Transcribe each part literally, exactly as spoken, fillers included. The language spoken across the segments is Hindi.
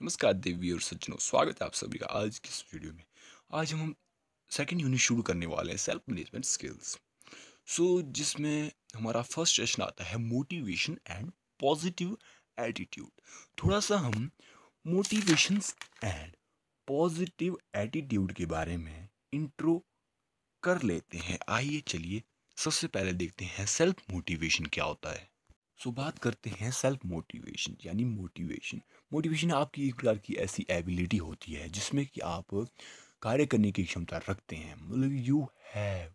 नमस्कार देवी और सज्जनों, स्वागत है आप सभी का आज की इस वीडियो में। आज हम हम सेकंड यूनिट शुरू करने वाले हैं, सेल्फ मैनेजमेंट स्किल्स। सो जिसमें हमारा फर्स्ट सेशन आता है मोटिवेशन एंड पॉजिटिव एटीट्यूड। थोड़ा सा हम मोटिवेशन एंड पॉजिटिव एटीट्यूड के बारे में इंट्रो कर लेते हैं। आइए चलिए सबसे पहले देखते हैं सेल्फ मोटिवेशन क्या होता है। सो so, बात करते हैं सेल्फ मोटिवेशन यानी मोटिवेशन। मोटिवेशन आपकी एक प्रकार की ऐसी एबिलिटी होती है जिसमें कि आप कार्य करने की क्षमता रखते हैं। मतलब you have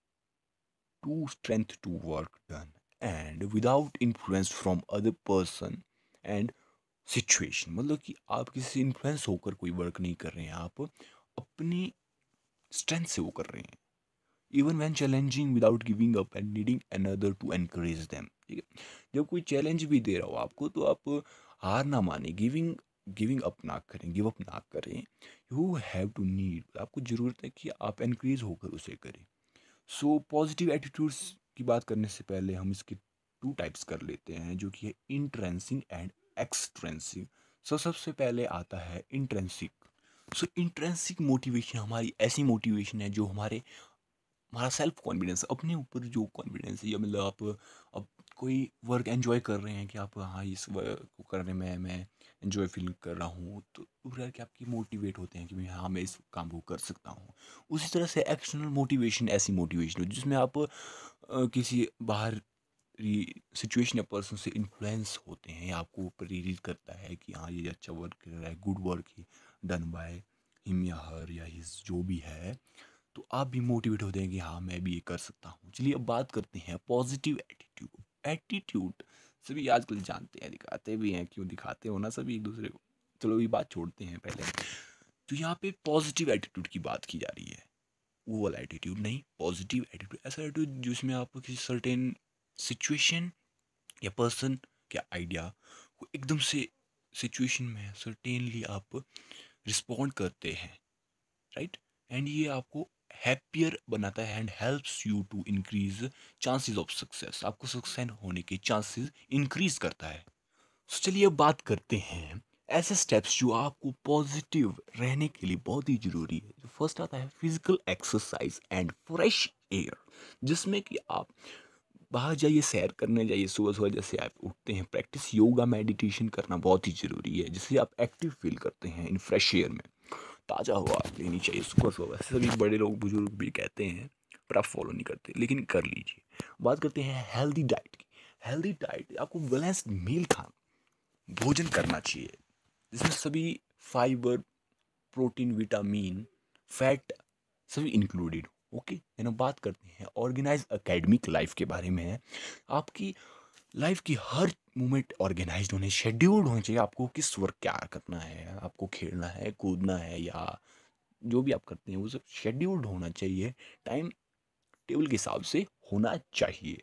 to strength to work done and without influence from other person and situation. मतलब कि आप किसी से इन्फ्लुएंस होकर कोई वर्क नहीं कर रहे हैं, आप अपनी स्ट्रेंथ से वो कर रहे हैं। Even when challenging without giving up and needing another to encourage them. ठीक है, जब कोई चैलेंज भी दे रहा हो आपको तो आप हार ना माने, गिविंग गिविंग अप ना करें, गिव अप ना करें। यू हैव टू नीड, आपको ज़रूरत है कि आप एनकरेज होकर उसे करें। सो पॉजिटिव एटीट्यूड्स की बात करने से पहले हम इसके टू टाइप्स कर लेते हैं, जो कि है इंट्रेंसिक एंड एक्सट्रेंसिक। सो सबसे पहले आता है इंट्रेंसिक। सो इंट्रेंसिक मोटिवेशन हमारी ऐसी मोटिवेशन है जो हमारे हमारा सेल्फ कॉन्फिडेंस, अपने ऊपर जो कॉन्फिडेंस है, या मतलब आप अब कोई वर्क एंजॉय कर रहे हैं कि आप हाँ इस वर्क को करने में मैं एंजॉय फील कर रहा हूँ, तो पूरा कि आपकी मोटिवेट होते हैं कि मैं हाँ मैं इस काम को कर सकता हूँ। उसी तरह से एक्सटर्नल मोटिवेशन ऐसी मोटिवेशन हो जिसमें आप अ, किसी बाहर सिचुएशन या पर्सन से इन्फ्लुएंस होते हैं या आपको प्रेरित करता है कि हाँ ये अच्छा वर्क कर रहा है, गुड वर्क ही डन बाय हिम या हर या हिज जो भी है, तो आप भी मोटिवेट होते हैं कि हाँ मैं भी ये कर सकता हूँ। चलिए अब बात करते हैं पॉजिटिव एटीट्यूड। एटीट्यूड सभी आजकल जानते हैं, दिखाते भी हैं, क्यों दिखाते हो ना सभी एक दूसरे को। चलो ये बात छोड़ते हैं पहले। तो यहाँ पे पॉजिटिव एटीट्यूड की बात की जा रही है, वो वाला एटीट्यूड नहीं, पॉजिटिव एटीट्यूड ऐसा एटीट्यूड जिसमें आप किसी सर्टेन सिचुएशन या पर्सन या आइडिया को एकदम से सिचुएशन में सर्टेनली आप रिस्पॉन्ड करते हैं, राइट। एंड ये आपको हैप्पियर बनाता है and helps you to increase chances of success, आपको सक्सेस होने के चांसेस इंक्रीज करता है। so, चलिए अब बात करते हैं ऐसे स्टेप्स जो आपको पॉजिटिव रहने के लिए बहुत ही जरूरी है। जो फर्स्ट आता है physical exercise and fresh air, जिसमें कि आप बाहर जाइए, सैर करने जाइए सुबह सुबह। जैसे आप उठते हैं, प्रैक्टिस योगा मेडिटेशन करना बहुत ही ज़रूरी है, जिससे आप एक्टिव फील करते हैं इन फ्रेश एयर में। ताज़ा हवा लेनी चाहिए सुबह सुबह। वैसे सभी बड़े लोग बुजुर्ग भी कहते हैं, पर आप फॉलो नहीं करते, लेकिन कर लीजिए। बात करते हैं हेल्दी डाइट की। हेल्दी डाइट आपको बैलेंस्ड मील खाना, भोजन करना चाहिए जिसमें सभी फाइबर, प्रोटीन, विटामिन, फैट सभी इंक्लूडेड। ओके, यानी बात करते हैं ऑर्गेनाइज एकेडमिक लाइफ के बारे में। आपकी लाइफ की हर मोमेंट ऑर्गेनाइज होने, शेड्यूल्ड होना चाहिए। आपको किस वर्क क्या करना है, आपको खेलना है, कूदना है, या जो भी आप करते हैं वो सब शेड्यूल्ड होना चाहिए, टाइम टेबल के हिसाब से होना चाहिए।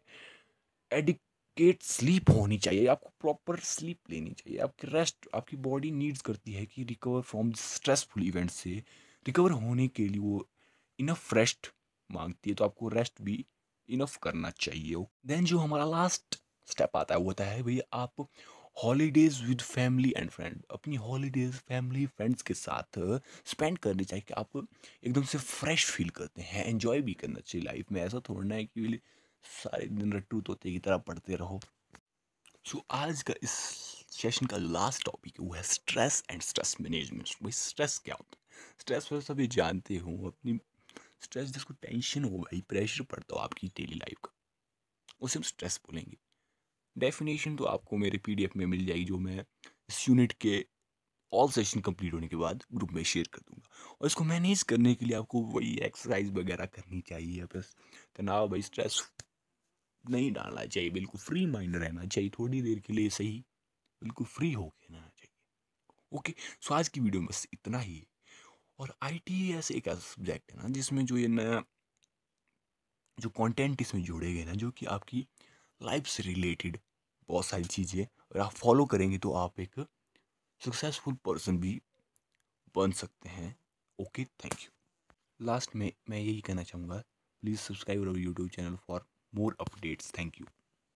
एडिकेट स्लीप होनी चाहिए, आपको प्रॉपर स्लीप लेनी चाहिए। आपकी रेस्ट, आपकी बॉडी नीड्स करती है कि रिकवर फ्रॉम स्ट्रेसफुल इवेंट से रिकवर होने के लिए वो इनफ रेस्ट मांगती है, तो आपको रेस्ट भी इनफ करना चाहिए। देन जो हमारा लास्ट स्टेप आता है वो होता है भाई आप holidays with family and friend. अपनी हॉलीडेज फैमिली फ्रेंड्स के साथ स्पेंड करनी चाहिए कि आप एकदम से फ्रेश फील करते हैं। एंजॉय भी करना चाहिए लाइफ में, ऐसा थोड़ा है कि सारे दिन रट्टू तोते की तरह पढ़ते रहो। सो so, आज का इस सेशन का लास्ट टॉपिक है वो है स्ट्रेस एंड स्ट्रेस मैनेजमेंट। भाई स्ट्रेस क्या होता है? स्ट्रेस वैसे सभी जानते हो, अपनी स्ट्रेस जिसको टेंशन हो, भाई प्रेशर पड़ता हो आपकी डेली लाइफ का, उसे हम स्ट्रेस बोलेंगे। डेफिनेशन तो आपको मेरे पीडीएफ में मिल जाएगी, जो मैं इस यूनिट के ऑल सेशन कंप्लीट होने के बाद ग्रुप में शेयर कर दूंगा। और इसको मैनेज करने के लिए आपको वही एक्सरसाइज वगैरह करनी चाहिए। बस तनाव, भाई स्ट्रेस नहीं डालना चाहिए, बिल्कुल फ्री माइंड रहना चाहिए, थोड़ी देर के लिए सही, बिल्कुल फ्री होके रहना चाहिए। ओके, सो आज की वीडियो में बस इतना ही। और आईटी ऐसे एक ऐसा सब्जेक्ट है ना जिसमें जो ये नया जो कंटेंट इसमें जोड़े गए ना, जो कि आपकी लाइफ से रिलेटेड बहुत सारी चीज़ें अगर आप फॉलो करेंगे तो आप एक सक्सेसफुल पर्सन भी बन सकते हैं। Okay, thank you. लास्ट में मैं यही कहना चाहूँगा, please subscribe our YouTube channel for more updates. Thank you.